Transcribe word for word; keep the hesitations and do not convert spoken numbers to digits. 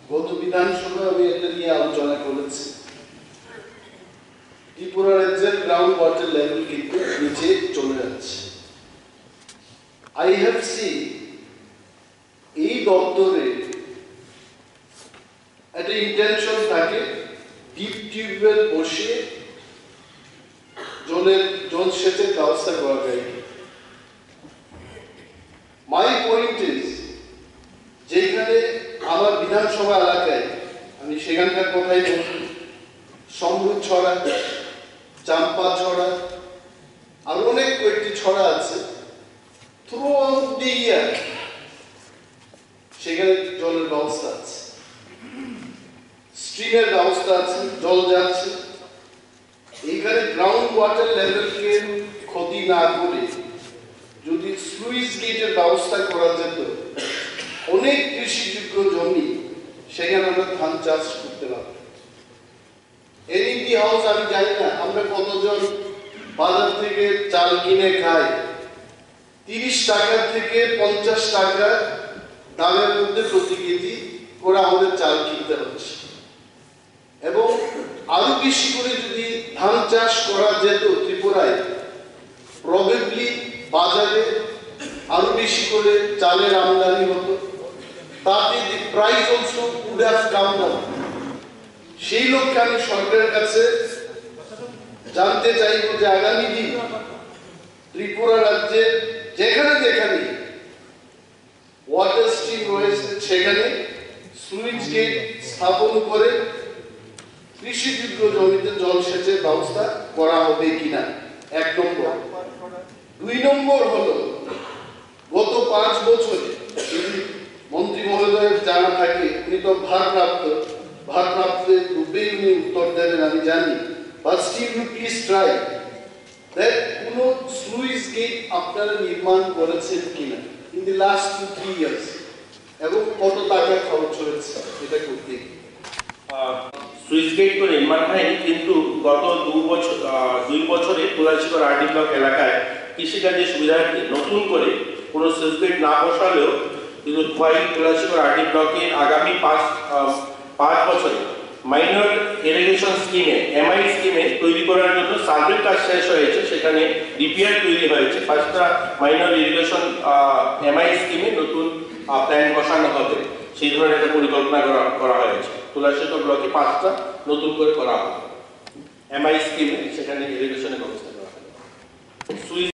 গত বিধানসভায় আমি এটা নিয়ে আলোচনা করেছি। ত্রিপুরা রাজ্যের গ্রাউন্ড ওয়াটার লেভেল কিন্তু নিচে চলে যাচ্ছে। আই হ্যাভ সিন এই দপ্তরে একটা ইন্টেনশন থাকে ডিপ টিউবওয়েল বসিয়ে জলের জল সেচের ব্যবস্থা করা যায়। মাই পয়েন্ট ইজ, যেখানে আমার বিধানসভা এলাকায়, আমি সেখানকার কথাই বলছি, সমৃদ্ধ ছড়া, চাম্পা ছড়া, আর অনেক কয়েকটি ছড়া আছে, থ্রু আউট দি ইয়ার সেখানে জলের ব্যবস্থা আছে, স্ট্রিমের ব্যবস্থা আছে, জল যাচ্ছে। এইখানে গ্রাউন্ড ওয়াটার লেভেলকে ক্ষতি না করে যদি স্লুইস গেটের ব্যবস্থা করা যেত, অনেক কৃষিযোগ্য জমি সেখানে আমরা ধান চাষ করতে পারতাম। এনইপি হাউস আমি জানি না আমরা কতজন বাজার থেকে চাল কিনে খাই, তিরিশ টাকা থেকে পঞ্চাশ টাকা দামের মধ্যে প্রতি কেজি করে আমাদের চাল কিনতে হচ্ছে। এবং আরো বেশি করে যদি ধান চাষ করা যেত ত্রিপুরায়, প্রবাবলি বাজারে আরো বেশি করে চালের আমদানি হতো, তাতে the price also would have come down. সেই লক্ষ্যে আমি সরকারের কাছে জানতে চাইব যে আগামী দিন ত্রিপুরা রাজ্যের যেখানে যেখানে ওয়াটার স্ট্রিম রয়েছে সেখানে সুইচ গেট স্থাপন করে কৃষিযোগ্য জমিতে জল সেচের ব্যবস্থা করা হবে কিনা, এক নম্বর। দুই নম্বর হলো, গত পাঁচ বছরে যদি মন্ত্রী মহোদয়ের জানা থাকে, উনি তো ভারপ্রাপ্ত ভারপ্রাপ্তের রূপেই উনি উত্তর দেবেন আমি জানি, but still you please try that কোন স্লুইস গেট আপনারা নির্মাণ করেছেন কিনা in the last two three years, এবং কত টাকা খরচ হয়েছে এটা করতে। সুইচ গেট তো নির্মাণ হয়নি, কিন্তু গত দু বছর দুই বছরে তুলাশিগড় আরডি ব্লক এলাকায় কৃষিকাজের সুবিধার্থে নতুন করে কোনো সুইচ গেট না বসালেও কিন্তু তুলাশিগড় আরডি ব্লকে আগামী পাঁচ পাঁচ বছরে মাইনর ইরিগেশন স্কিমে এমআই স্কিমে তৈরি করার জন্য সার্ভে কাজ শেষ হয়েছে, সেখানে ডিপিআর তৈরি হয়েছে। পাঁচটা মাইনর ইরিগেশন এমআই স্কিমে নতুন প্ল্যান বসানো হবে, সেই ধরনের একটা পরিকল্পনা করা হয়েছে। তুলাশিগড় ব্লকে পাঁচটা নতুন করে করা হবে এমআই স্কিমে, সেখানে ইরিগেশনের ব্যবস্থা করা হবে।